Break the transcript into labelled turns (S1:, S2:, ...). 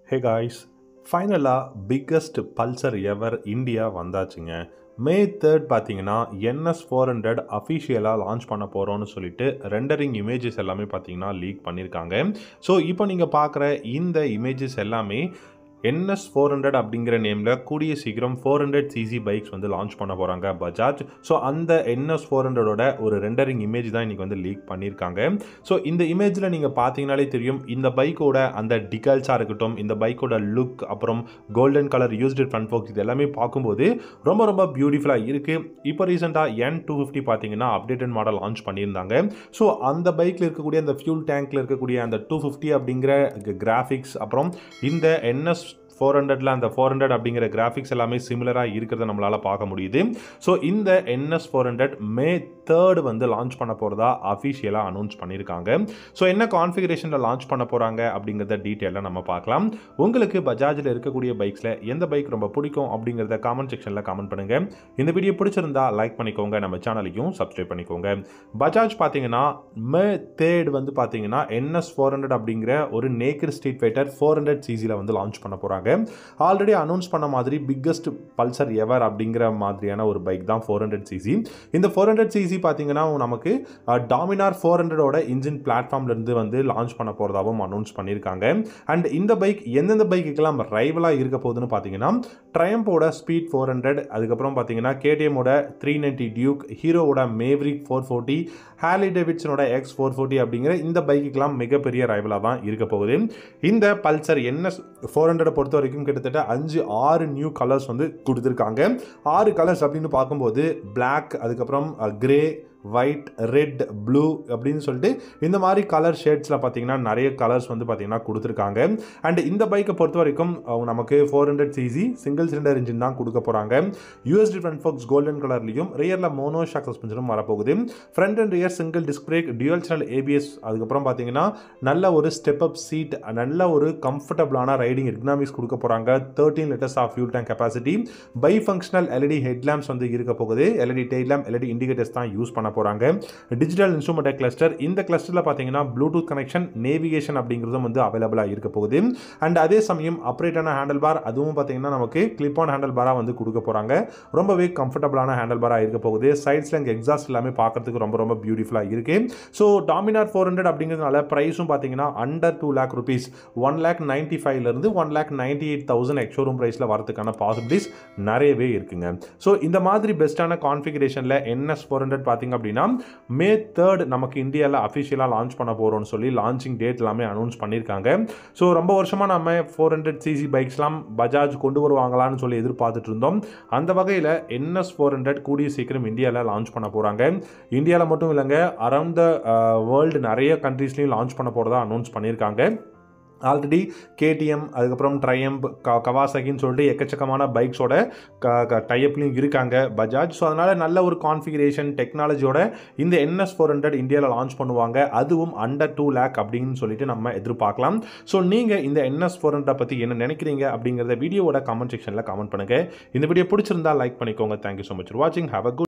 S1: Hey guys, ஃபைனலா biggest Pulsar ever India வந்தாச்சுங்க. May 3 பார்த்தீங்கன்னா NS400 அஃபிஷியலாக லான்ச் பண்ண போகிறோன்னு சொல்லிட்டு ரெண்டரிங் இமேஜஸ் எல்லாமே பார்த்தீங்கன்னா லீக் பண்ணியிருக்காங்க. ஸோ இப்போ நீங்கள் பார்க்குற இந்த இமேஜஸ் எல்லாமே NS400 அப்படிங்கிற நேமில் கூடிய சீக்கிரம் 400cc பைக்ஸ் வந்து லான்ச் பண்ண போகிறாங்க பஜாஜ். ஸோ அந்த NS400ஓட ஒரு ரெண்டரிங் இமேஜ் தான் இன்றைக்கி வந்து லீக் பண்ணியிருக்காங்க. ஸோ இந்த இமேஜில் நீங்கள் பார்த்தீங்கனாலே தெரியும், இந்த பைக்கோட அந்த டிகல்ஸாக இருக்கட்டும், இந்த பைக்கோட லுக், அப்புறம் golden colour used front forks, இது எல்லாமே பார்க்கும்போது ரொம்ப ரொம்ப பியூட்டிஃபுல்லாக இருக்குது. இப்போ ரீசெண்டாக N250 பார்த்தீங்கன்னா அப்டேட்டட் மாடல் லான்ச் பண்ணியிருந்தாங்க. ஸோ அந்த பைக்கில் இருக்கக்கூடிய அந்த ஃபியூல் டேங்க்கில் இருக்கக்கூடிய அந்த 250 அப்படிங்கிற கிராஃபிக்ஸ், அப்புறம் இந்த NS400ல அந்த 400 அப்படிங்கிற கிராஃபிக்ஸ் எல்லாமே சிமிலராக இருக்கிறத நம்மளால் பார்க்க முடியுது. ஸோ இந்த NS400 மே 3 வந்து லான்ச் பண்ண போகிறதா அஃபிஷியலாக அனௌன்ஸ் பண்ணியிருக்காங்க. ஸோ என்ன கான்ஃபிகரேஷனில் லான்ச் பண்ண போகிறாங்க அப்படிங்கிறத டீட்டெயிலாக நம்ம பார்க்கலாம். உங்களுக்கு பஜாஜில் இருக்கக்கூடிய பைக்ஸில் எந்த பைக் ரொம்ப பிடிக்கும் அப்படிங்கிறத காமெண்ட் செக்ஷனில் காமெண்ட் பண்ணுங்கள். இந்த வீடியோ பிடிச்சிருந்தா லைக் பண்ணிக்கோங்க, நம்ம சேனலையும் சப்ஸ்கிரைப் பண்ணிக்கோங்க. பஜாஜ் பார்த்தீங்கன்னா மே 3 வந்து பார்த்தீங்கன்னா NS400 அப்படிங்கிற ஒரு நேக்கட் ஸ்ட்ரீட் ஃபைட்டர் 400cc வந்து லான்ச் பண்ண போகிறாங்க. ஆல்ரெடி அனௌன்ஸ் பண்ண மாதிரி பிக்கஸ்ட் பல்சர் எவர் அப்படிங்கிற மாதிரியான ஒரு பைக் தான் 400cc. இந்த 400cc பார்த்தீங்கன்னா நமக்கு டாமினார் 400ஓட இன்ஜின் பிளாட்ஃபார்ம்லேருந்து வந்து லான்ச் பண்ண போகிறதாகவும் அனௌன்ஸ் பண்ணியிருக்காங்க. அண்ட் இந்த பைக் எந்தெந்த பைக்குக்கெல்லாம் ரைவலாக இருக்க போகுதுன்னு பார்த்தீங்கன்னா ட்ரையம்போட ஸ்பீட் 400, அதுக்கப்புறம் பார்த்தீங்கன்னா KTMோட 390 டியூக், ஹீரோவோட மேவரிக் 440, ஹார்லி டேவிட்சனோட X440 அப்படிங்கிற இந்த பைக்குக்கெல்லாம் மிகப்பெரிய ரைவலாக தான் இருக்க போகுது. இந்த பல்சர் NS400 பொறுத்த வரைக்கும் கிட்டத்தட்ட 5-6 நியூ கலர்ஸ் வந்து கொடுத்துருக்காங்க. 6 கலர்ஸ் அப்படின்னு பார்க்கும்போது பிளாக், அதுக்கப்புறம் கிரே, ஒயிட், ரெட், ப்ளூ அப்படின்னு சொல்லிட்டு இந்த மாதிரி கலர் ஷேட்ஸில் பார்த்தீங்கன்னா நிறைய கலர்ஸ் வந்து பார்த்தீங்கன்னா கொடுத்துருக்காங்க. அண்ட் இந்த பைக்கை பொறுத்த வரைக்கும் நமக்கு 400cc சிங்கிள் சிலிண்டர் இன்ஜின் தான் கொடுக்க போகிறாங்க. யூஎஸ்டி ஃப்ரண்ட் ஃபோக்ஸ் கோல்டன் கலர்லையும், ரியரில் மோனோ ஷாக் சஸ்பென்ஷனும் வரப்போகுது. Front and rear single disc brake, dual channel ABS, அதுக்கப்புறம் பார்த்தீங்கன்னா நல்ல ஒரு ஸ்டெப் அப் சீட், நல்ல ஒரு கம்ஃபர்டபுளான ரைடிங் எர்கனாமிக்ஸ் கொடுக்க போகிறாங்க. 13 litres of fuel tank capacity, bi functional LED headlamps வந்து இருக்க போகுது. LED tail lamp, LED indicators தான் யூஸ் பண்ண போகிறாங்க. டிஜிட்டல் இன்ஸ்ட்ருமெண்ட் கிளஸ்டர், இந்த கிளஸ்டரில் பார்த்தீங்கன்னா ப்ளூடூத் கனெக்ஷன், நேவிகேஷன் அப்படிங்கிறதும் வந்து அவைலபிளாக இருக்க போகுது. அண்ட் அதே சமயம் அப்ரேட்டான ஹேண்டில் பார், அதுவும் பார்த்தீங்கன்னா நமக்கு கிளிப் ஆன் ஹேண்டில் பாராக வந்து கொடுக்க போகிறாங்க. ரொம்பவே கம்ஃபர்டபுளான ஹேண்டில் பாராக இருக்க போகுது. சைட்ஸில் இங்கே எக்ஸாஸ்ட் எல்லாமே பார்க்கறதுக்கு ரொம்ப ரொம்ப பியூட்டிஃபுல்லாக இருக்கு. ஸோ டாமினார் 400 அப்படிங்கிறதுனால ப்ரைஸும் பார்த்தீங்கன்னா அண்டர் 2 lakh rupees, 1,95,000 1,98,000 எக்ஷோரூம் ப்ரைஸில் வரதுக்கான பாசிபிலிட்டிஸ் நிறையவே இருக்குங்க. ஸோ இந்த மாதிரி பெஸ்ட்டான கான்ஃபிகரேஷனில் NS400 பார்த்தீங்க அப்படின்னா மே 3 நமக்கு இந்தியாவில் அஃபிஷியலாக லான்ச் பண்ண போகிறோம்னு சொல்லி லான்ச்சிங் டேட் எல்லாமே அனௌன்ஸ் பண்ணியிருக்காங்க. ஸோ ரொம்ப வருஷமாக நம்ம 400cc பைக்ஸ்லாம் பஜாஜ் கொண்டு வருவாங்களான்னு சொல்லி எதிர்பார்த்துட்டு இருந்தோம். அந்த வகையில் NS400 கூடிய சீக்கிரம் இந்தியாவில் லான்ச் பண்ண போகிறாங்க. இந்தியாவில் மட்டும் இல்லைங்க, அரவுண்ட் த வேர்ல்டு நிறைய கண்ட்ரீஸ்லையும் லான்ச் பண்ண போகிறதா அனௌன்ஸ் பண்ணியிருக்காங்க. ஆல்ரெடி KTM, அதுக்கப்புறம் ட்ரையம்ப், கவாசாகின்னு சொல்லிட்டு எக்கச்சக்கமான பைக்ஸோட டைப்லையும் இருக்காங்க பஜாஜ். ஸோ அதனால் நல்ல ஒரு கான்ஃபிகரேஷன் டெக்னாலஜியோட இந்த NS400 இந்தியாவில் லான்ச் பண்ணுவாங்க. அதுவும் அண்டர் 2 lakh அப்படின்னு சொல்லிட்டு நம்ம எதிர்பார்க்கலாம். ஸோ நீங்கள் இந்த NS400 பற்றி என்ன நினைக்கிறீங்க அப்படிங்கிறத வீடியோவோட கமெண்ட் செக்ஷனில் கமெண்ட் பண்ணுங்கள். இந்த வீடியோ பிடிச்சிருந்தா லைக் பண்ணிக்கோங்க. தேங்க்யூ ஸோ மச் ஃபார் வாட்சிங். Have a good